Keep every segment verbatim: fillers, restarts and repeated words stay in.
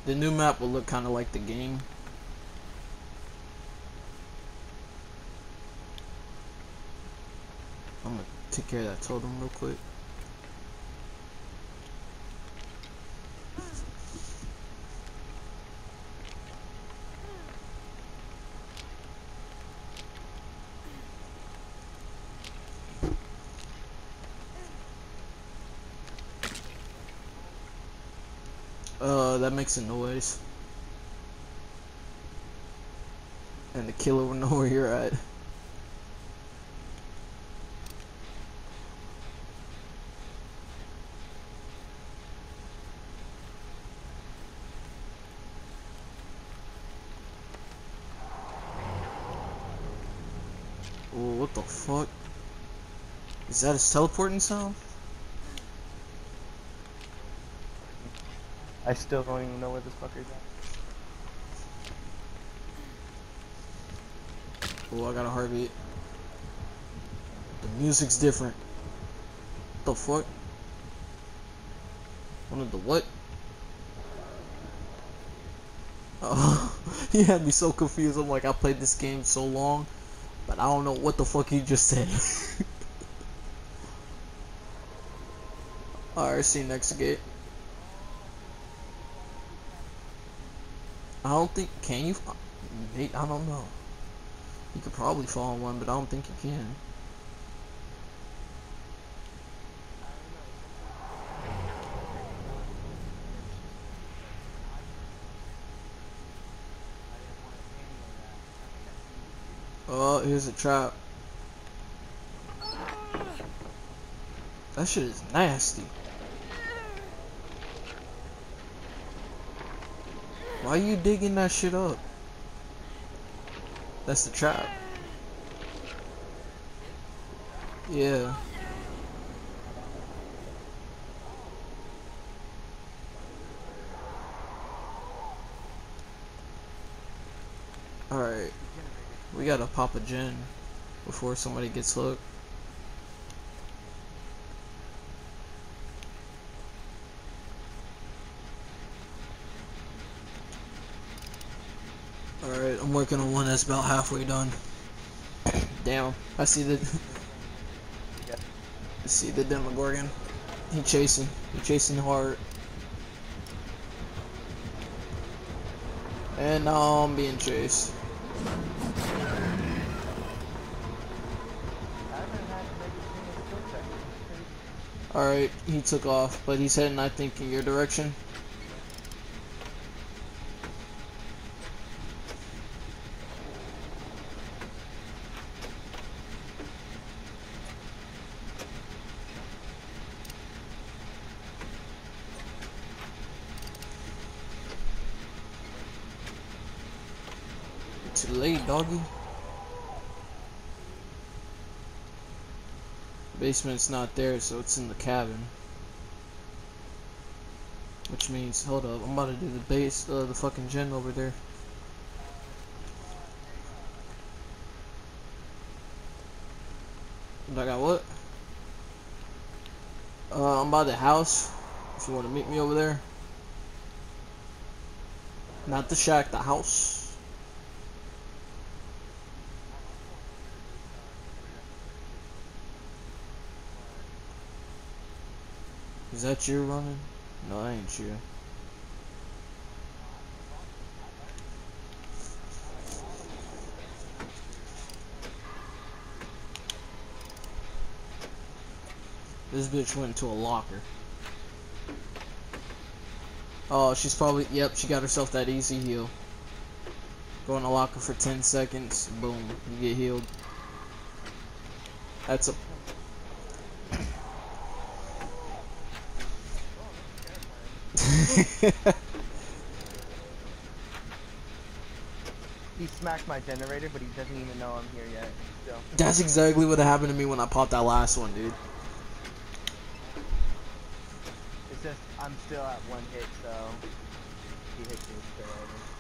The new map will look kind of like the game. I'm gonna take care of that totem real quick. Uh, that makes a noise. And the killer will know where you're at. Oh, what the fuck? Is that his teleporting sound? I still don't even know where this fucker's at. Oh, I got a heartbeat. The music's different. What the fuck? One of the what? Oh, he had me so confused. I'm like, I played this game so long, but I don't know what the fuck he just said. Alright, see you next gate. I don't think, can you? I don't know. You could probably fall in one, but I don't think you can. Oh, here's a trap. That shit is nasty. Why are you digging that shit up? That's the trap. Yeah. Alright. We gotta pop a gen before somebody gets hooked. Alright, I'm working on one that's about halfway done. Damn, I see the I see the Demogorgon. He chasing. He chasing hard. And now I'm being chased. Alright, he took off, but he's heading, I think, in your direction. Too late, doggy. Basement's not there, so it's in the cabin. Which means, hold up, I'm about to do the base, uh, the fucking gen over there. I got what? Uh, I'm by the house. If you want to meet me over there. Not the shack, the house. Is that you running? No, that ain't you. This bitch went into a locker. Oh, she's probably, yep, she got herself that easy heal. Go in a locker for ten seconds, boom, you get healed. That's a... He smacked my generator, but he doesn't even know I'm here yet. So. That's exactly what happened to me when I popped that last one, dude. It's just, I'm still at one hit, so he hits me straight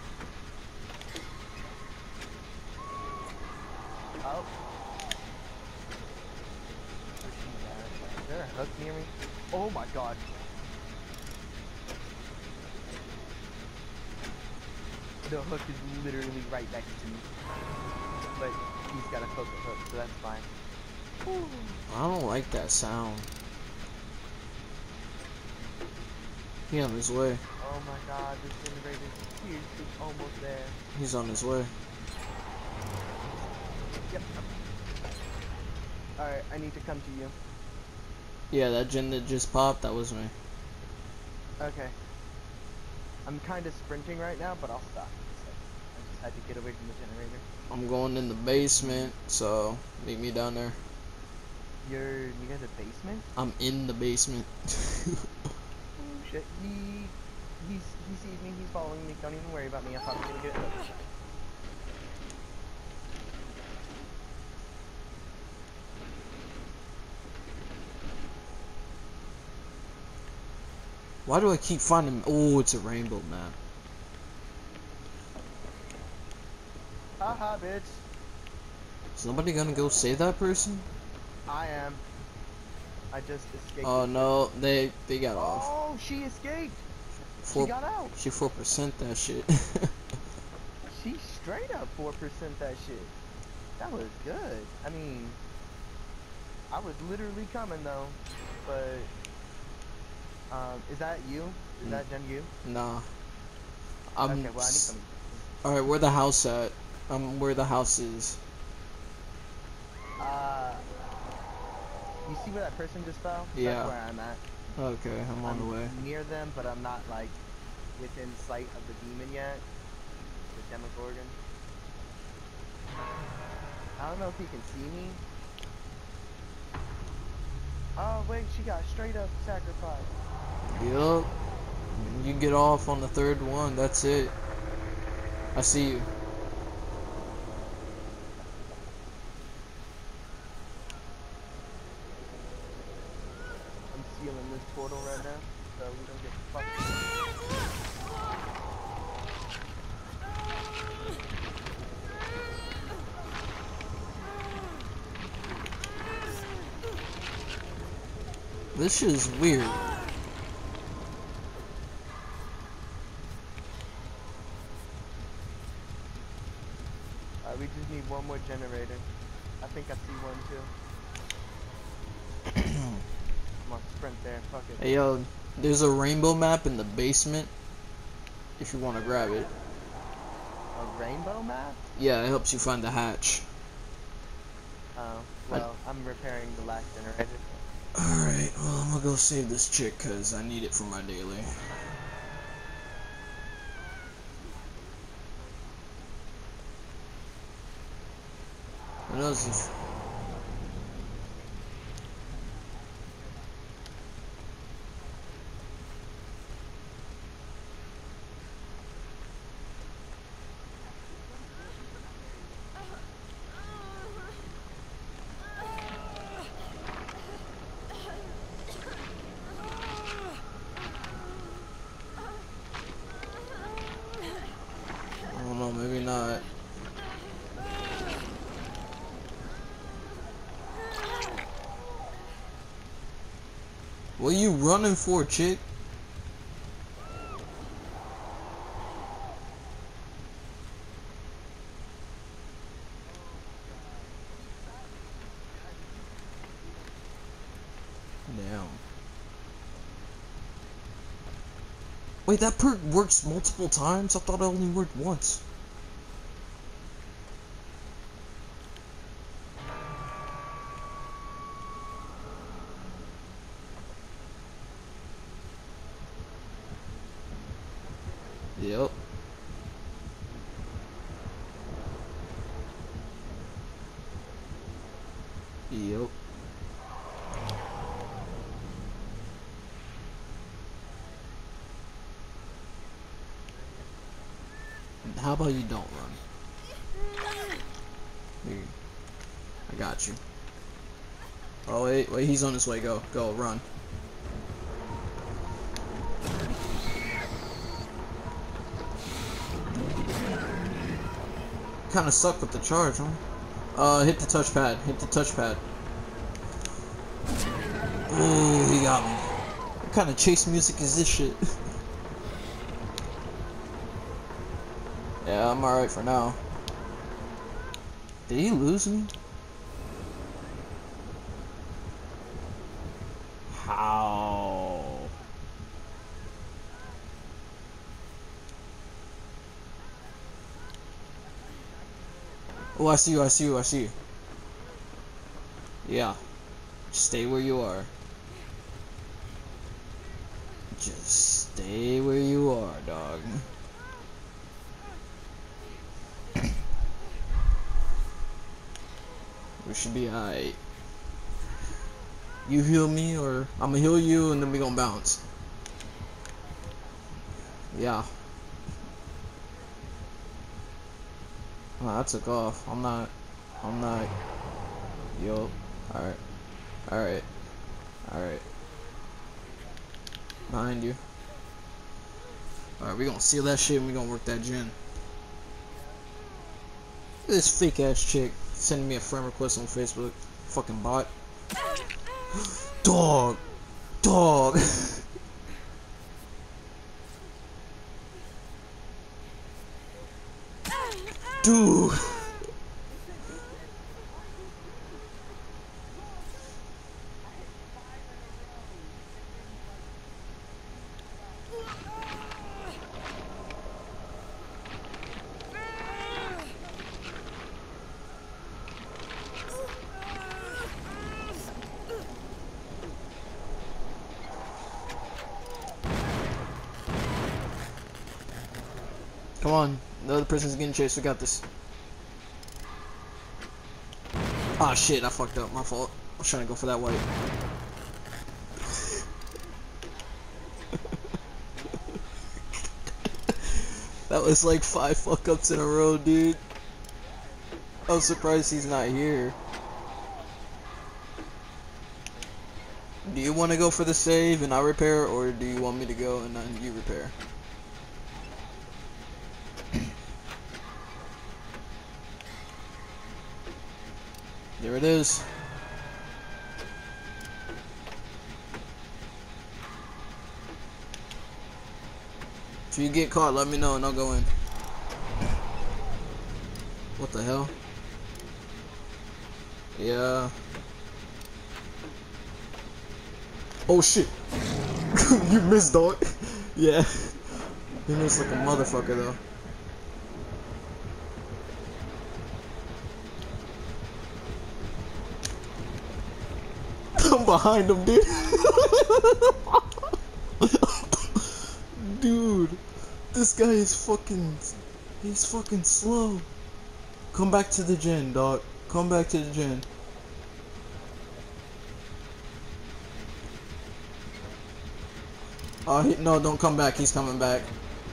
over. Oh. Is there a hook near me? Oh my god. the hook is literally right next to me. But he's got a coca hook, so that's fine. Whew. I don't like that sound. He on his way. Oh my god, this generator is huge. It's almost there. He's on his way. Yep. Alright, I need to come to you. Yeah, that gen that just popped, that was me. Okay. I'm kind of sprinting right now, but I'll stop. I just had to get away from the generator. I'm going in the basement, so meet me down there. You're, you got a basement? I'm in the basement. Oh shit, he, he's, he sees me, he's following me, don't even worry about me, I thought I was gonna get it. Why do I keep finding? Oh, it's a rainbow map. Haha, bitch. Is somebody gonna go save that person? I am. I just escaped. Oh no, they they got off. Oh, she escaped. Four, she got out. She four percent that shit. She straight up four percent that shit. That was good. I mean, I was literally coming though, but. Um, is that you? Is Mm. that Jen you? Nah. I'm. Okay, well I need some. All right, where the house at? Um, where the house is? Uh, you see where that person just fell? Yeah. That's where I'm at. Okay, I'm on I'm the way. near them, but I'm not like within sight of the demon yet. The Demogorgon. I don't know if he can see me. Oh wait, she got straight up sacrificed. Yup. You get off on the third one. That's it. I see you. I'm sealing this portal right now, so we don't get fucked. This shit is weird. Uh, we just need one more generator. I think I see one too. Come on, sprint there. Fuck it. Hey yo, there's a rainbow map in the basement. If you want to grab it. A rainbow map? Yeah, it helps you find the hatch. Oh, well, I'm repairing the last generator. Alright, well I'm gonna go save this chick because I need it for my daily. What else is... I don't know, maybe not. What are you running for, chick? Damn. Wait, that perk works multiple times? I thought it only worked once. Yep. Yep. How about you don't run? Here. I got you. Oh wait, wait, he's on his way. Go, go, run. Kind of suck with the charge, huh? Uh, hit the touchpad. Hit the touchpad. Ooh, he got me. What kind of chase music is this shit? Yeah, I'm alright for now. Did he lose me? How? Oh, I see you, I see you, I see you. Yeah. Stay where you are. Just stay where you are, dog. We should be alright. You heal me, or I'ma heal you, and then we gonna bounce. Yeah. Oh, I took off. I'm not. I'm not. Yo. Alright. Alright. Alright. Behind you. Alright, we gonna seal that shit and we gonna work that gen. Look at this fake ass chick sending me a friend request on Facebook. Fucking bot. Dog. Dog. Dude. Come on, the other person's getting chased. We got this. Ah, shit, I fucked up. My fault. I was trying to go for that white. That was like five fuck ups in a row, dude. I'm surprised he's not here. Do you want to go for the save and I repair, or do you want me to go and then you repair? There it is. If you get caught, let me know and I'll go in. What the hell? Yeah. Oh shit. You missed, dog. Yeah. You missed like a motherfucker though. I'm behind him, dude. Dude, this guy is fucking, he's fucking slow. Come back to the gen, dog. Come back to the gen. Oh, he, no, don't come back. He's coming back.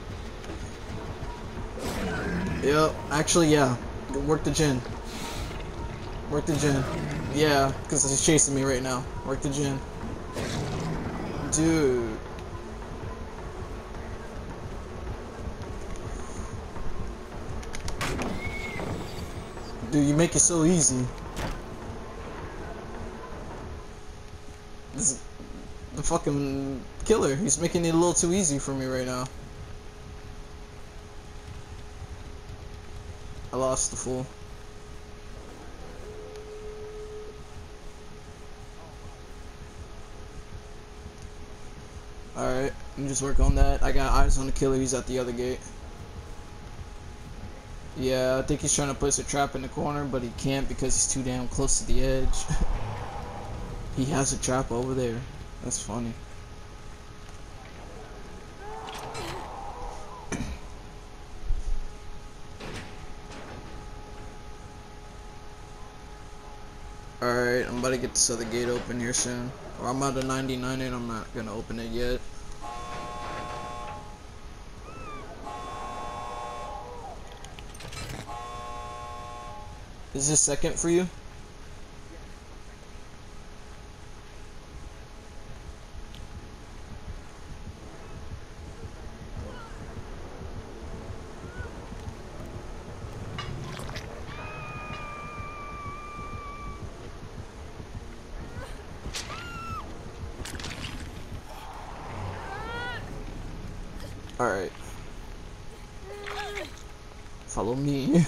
Yep, actually, yeah. Work the gen. Work the gen. Yeah, because he's chasing me right now. Work the gen. Dude. Dude, you make it so easy. This is the fucking killer. He's making it a little too easy for me right now. I lost the fool. Alright, let me just work on that. I got eyes on the killer. He's at the other gate. Yeah, I think he's trying to place a trap in the corner, but he can't because he's too damn close to the edge. He has a trap over there. That's funny. Alright, I'm about to get this other gate open here soon. Or I'm out of ninety-nine and I'm not gonna open it yet. Is this second for you? Alright. Follow me.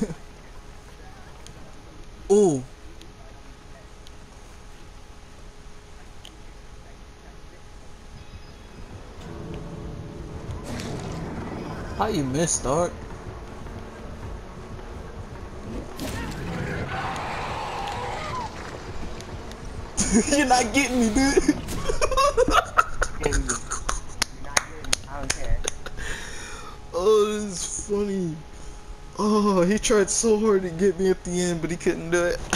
Oh. How you missed, dog? You're not getting me, dude. Getting you. You're not getting me. I don't care. Oh, this is funny. Oh, he tried so hard to get me at the end, but he couldn't do it.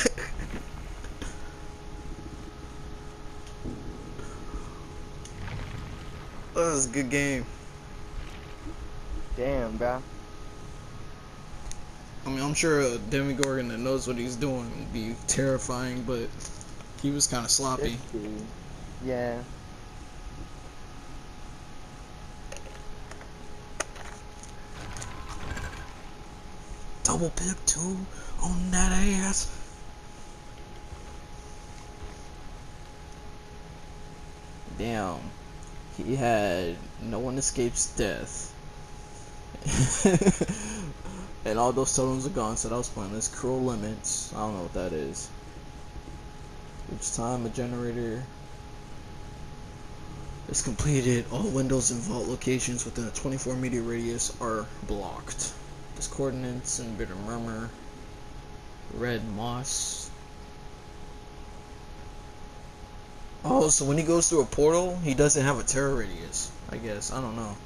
That was a good game. Damn, bro. I mean, I'm sure a Demogorgon that knows what he's doing would be terrifying, but he was kind of sloppy. This dude. Yeah. Double pip too on that ass. Damn. He had no one escapes death. And all those totems are gone, so that was pointless. Cruel limits. I don't know what that is. Each time a generator is completed, all windows and vault locations within a twenty-four meter radius are blocked. Discordance and bitter murmur. Red moss. Oh, so when he goes through a portal, he doesn't have a terror radius. I guess. I don't know.